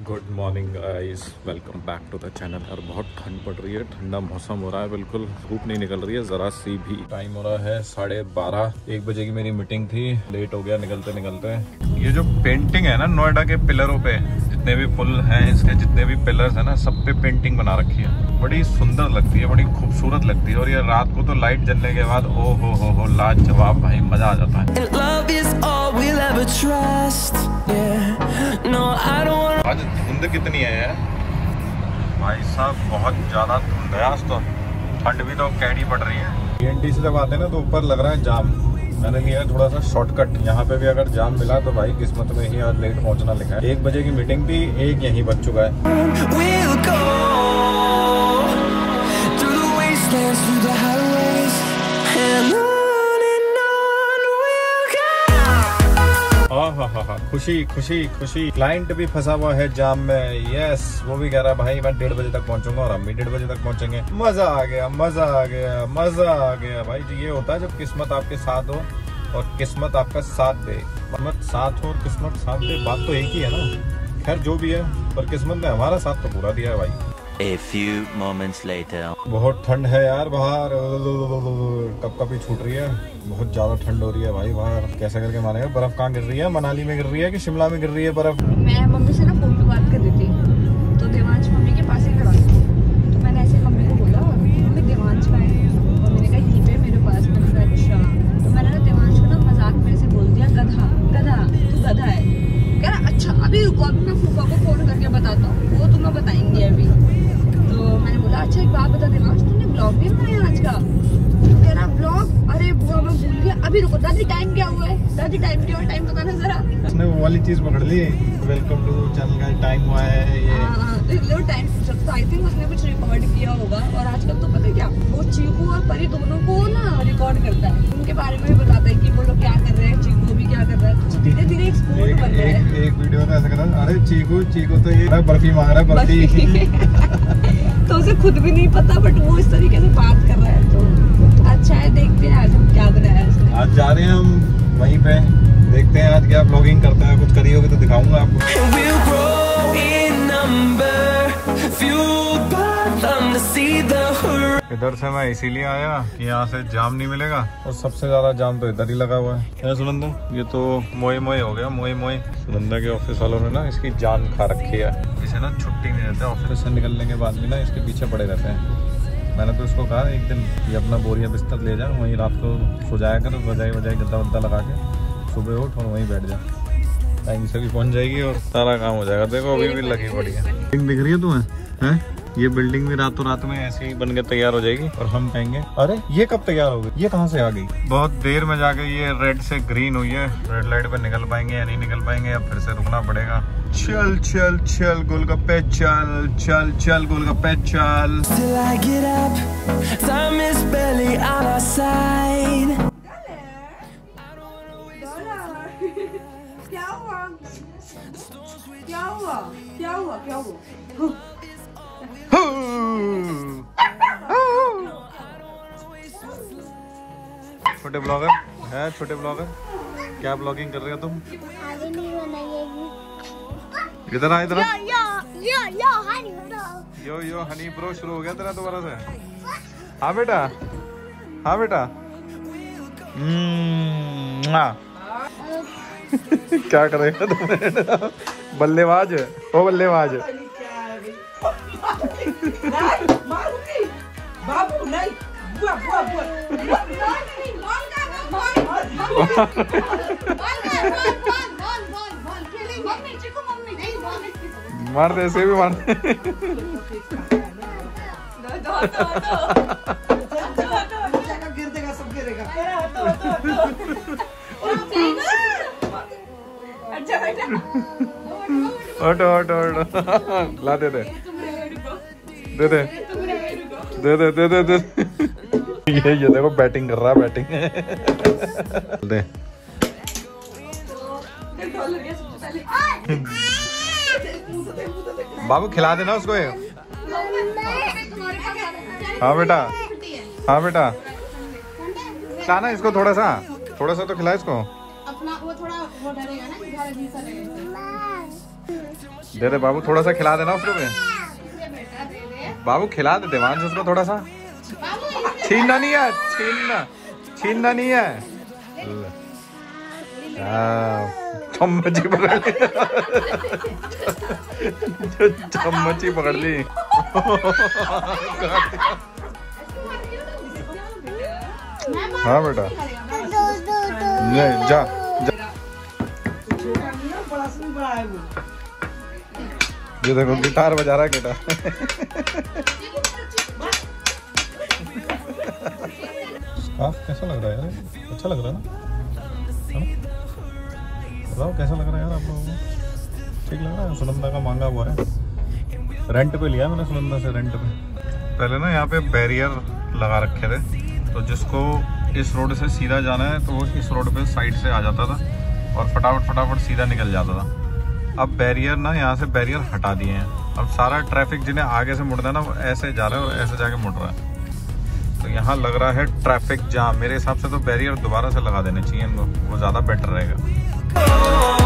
Good morning guys, welcome back to the channel. और बहुत ठंड पड़ रही है, ठंडा मौसम हो रहा है, बिल्कुल धूप नहीं निकल रही है ज़रा सी भी। टाइम हो रहा है 12:30, 1 बजे की मेरी मीटिंग थी, लेट हो गया निकलते निकलते। ये जो पेंटिंग है ना नोएडा के पिलरों पे, जितने भी पुल हैं इसके जितने भी पिलर्स है ना, सब पे पेंटिंग बना रखी है। बड़ी सुंदर लगती है, बड़ी खूबसूरत लगती है। और ये रात को तो लाइट जलने के बाद ओ हो लाजवाब भाई, मजा आ जाता है। आज धुंध कितनी है यार भाई साहब, बहुत ज्यादा धुंध है आज तो। ठंड भी तो कैडी पड़ रही है। TNT से जब आते हैं ना तो ऊपर लग रहा है जाम। मैंने लिया है थोड़ा सा शॉर्टकट। यहाँ पे भी अगर जाम मिला तो भाई किस्मत में ही आज लेट पहुंचना लिखा है। 1 बजे की मीटिंग थी, 1 यहीं बज चुका है। हाँ, खुशी खुशी खुशी। क्लाइंट भी फंसा हुआ है जाम में। यस, वो भी कह रहा है भाई मैं 1:30 बजे तक पहुंचूंगा, और हम भी 1:30 बजे तक पहुंचेंगे। मजा आ गया, मजा आ गया, मजा आ गया भाई। ये होता है जब किस्मत आपके साथ हो और किस्मत आपका साथ दे। किस्मत साथ हो और किस्मत साथ दे, बात तो एक ही है ना। खैर जो भी है, पर किस्मत ने हमारा साथ तो पूरा दिया है भाई। A few moments later. बहुत ठंड है यार बाहर, कपकपी छूट रही है। बहुत ज्यादा ठंड हो रही है भाई बाहर। कैसे करके मानेगा? बर्फ कहाँ गिर रही है? मनाली में गिर रही है कि शिमला में गिर रही है बर्फ? मैं मम्मी से ना फोन पे बात कर रही थी, तो देवांश मम्मी के पास ही खड़ा था। तो मैंने ऐसे मम्मी को बोला, मम्मी देवांश का है? मम्मी ने कहा यहीं पे मेरे पास। मैंने कहा अच्छा। तो मैंने ना देवांश को ना मजाक में से बोल दिया गधा गधा, तू गधा है। कह रहा अच्छा अभी रुको, अभी मैं फूफा को फोन करके बताता हूँ, वो तुम्हें बताएंगे अभी। तो मैंने बोला अच्छा एक बात बता देवांश, तुमने ब्लॉग नहीं बनाया आज का? तो कह रहा ब्लॉग, अरे बुआ मैं भूल गया, अभी रुको दादी टाइम क्या हुआ है? दादी टाइम क्या हुआ? टाइम बताना जरा। उसने वो वाली चीज पकड़ ली, वेलकम टू चैनल का टाइम हुआ है ये। लो टाइम तो आई थिंक उसने कुछ रिकॉर्ड किया होगा। और आजकल तो पता है क्या, वो चीकू और परी दोनों को ना रिकॉर्ड करता है, उनके बारे में भी बताता है कि वो लोग क्या कर रहे हैं, चीकू भी क्या कर रहा है। तो धीरे धीरे एक्सपोर्ट बन रहा है। एक वीडियो में ऐसा कर रहा है, अरे चीकू तो ये बर्फी मांग रहा है, बर्फी। तो उसे खुद भी नहीं पता, बट वो इस तरीके से बात कर रहा है। तो अच्छा है, देखते हैं आज हम क्या बनाया है। आज जा रहे हैं हम वहीं पे, देखते हैं आज क्या ब्लॉगिंग करते हैं। कुछ करी होगी तो दिखाऊंगा आपको। इधर से मैं इसीलिए आया कि यहाँ से जाम नहीं मिलेगा, और सबसे ज्यादा जाम तो इधर ही लगा हुआ है। सुनंदा, ये तो मोए मोए हो गया, मोए मोए। सुनंदा के ऑफिस वालों ने ना इसकी जान खा रखी है। इसे ना छुट्टी नहीं देते, ऑफिस से निकलने के बाद भी ना इसके पीछे पड़े रहते हैं। मैंने तो इसको कहा एक दिन ये अपना बोरिया बिस्तर ले जा, वहीं रात को सो जाया कर, बजाई गद्दा वद्दा लगा के, सुबह उठ और वहीं बैठ जा। टाइम से भी पहुंच जाएगी और सारा काम हो जाएगा। देखो अभी भी लगी पड़ी है। बिल्डिंग दिख रही है तुम्हें? हैं? ये बिल्डिंग भी रातों रात में ऐसे ही बन के तैयार हो जाएगी, और हम कहेंगे अरे ये कब तैयार हो गई, ये कहाँ से आ गई? बहुत देर में जाके ये रेड से ग्रीन हुई है। रेड लाइट पे निकल पाएंगे या नहीं निकल पाएंगे, या फिर से रुकना पड़ेगा। चल चल चल गोलगप्पे चल, चल चल गोलगप्पे चल। क्या हुआ? क्या हुआ? क्या हुआ? क्या हुआ? छोटे ब्लॉगर है, छोटे ब्लॉगर, क्या ब्लॉगिंग कर रहे हो तुम? इधर आ, इधर यो हनी ब्रो शुरू हो गया तेरा दोबारा से। हाँ बेटा, हाँ बेटा। क्या करेगा तुम? बल्लेबाज, ओ बल्लेबाज। बाबू नहीं, बुआ बुआ बुआ। मार दे, ऐसे भी मार दे। गिर देगा, सब गिरेगा। हटो हटो हटो, ला दे दे दे दे दे दे दे दे दे। ये देखो बैटिंग कर रहा है, बैटिंग दे। बाबू खिला देना उसको ये। हाँ बेटा, हाँ बेटा, खिलाना इसको थोड़ा सा तो खिला इसको। अपना वो थोड़ा वो डरेगा ना कि थोड़ा अजीब सा लगेगा। दे दे बाबू, थोड़ा सा खिला देना उसको भी। बाबू खिला दे देवांश उसको थोड़ा सा। छीनना नहीं है, छीनना नहीं है। चम्मच ही पकड़ ली, चम्मच ही पकड़ ली। हाँ बेटा, नहीं जा, ये देखो गिटार बजा रहा है बेटा। कैसा लग रहा है यार? अच्छा लग रहा है ना? बताओ कैसा लग रहा है यार आप लोगों को? ठीक लग रहा है? सुनंदा का मांगा हुआ है, रेंट पे लिया मैंने सुनंदा से, रेंट पे। पहले ना यहाँ पे बैरियर लगा रखे थे, तो जिसको इस रोड से सीधा जाना है तो वो इस रोड पे साइड से आ जाता था और फटाफट सीधा निकल जाता था। अब बैरियर ना, यहाँ से बैरियर हटा दिए हैं। अब सारा ट्रैफिक जिन्हें आगे से मुड़ना है ना, वो ऐसे जा रहा है और ऐसे जाके मुड़ रहा है। तो यहाँ लग रहा है ट्रैफिक जाम। मेरे हिसाब से तो बैरियर दोबारा से लगा देने चाहिए इनको, वो ज़्यादा बेटर रहेगा।